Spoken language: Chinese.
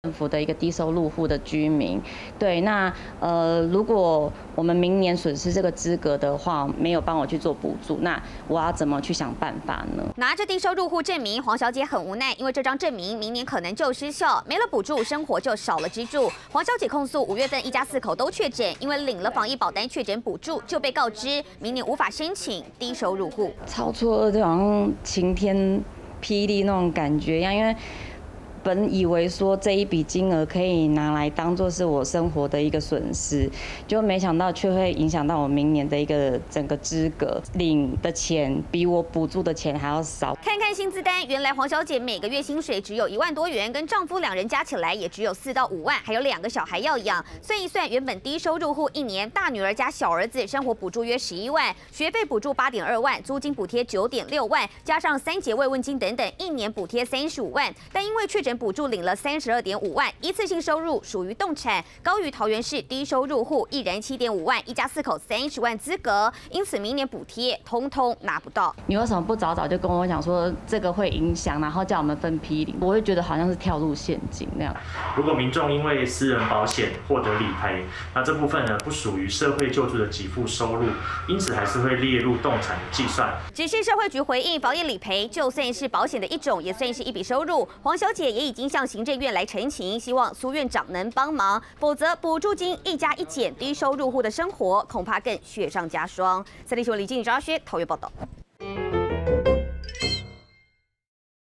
政府的一个低收入户的居民。对，那如果我们明年损失这个资格的话，没有帮我去做补助，那我要怎么去想办法呢？ 拿着低收入户证明，黄小姐很无奈，因为这张证明明年可能就失效，没了补助，生活就少了支柱。黄小姐控诉5月份一家4口都确诊，因为领了防疫保单确诊补助，就被告知明年无法申请低收入户。 超错就好像晴天霹雳那种感觉一样，因为本以为说这一笔金额可以拿来当做是我生活的一个损失，就没想到却会影响到我明年的一个整个资格，领的钱比我补助的钱还要少。 看看薪资单，原来黄小姐每个月薪水只有1万多元，跟丈夫2人加起来也只有4到5万，还有2个小孩要养。算一算，原本低收入户一年大女儿加小儿子生活补助约11万，学费补助8.2万，租金补贴9.6万，加上3节慰问金等等，一年补贴35万。但因为确诊补助领了32.5万，一次性收入属于动产，高于桃园市低收入户一人7.5万，一家4口30万资格，因此明年补贴通通拿不到。 你为什么不早早就跟我讲说这个会影响，然后叫我们分批领？我会觉得好像是跳入陷阱那样。 如果民众因为私人保险获得理赔，那这部分呢不属于社会救助的给付收入，因此还是会列入动产的计算。 只是社会局回应，防疫理赔就算是保险的一种，也算是一笔收入。黄小姐也已经向行政院来陈情，希望苏院长能帮忙，否则补助金一加一减，低收入户的生活恐怕更雪上加霜。三立新闻李静、张阿轩桃园报道。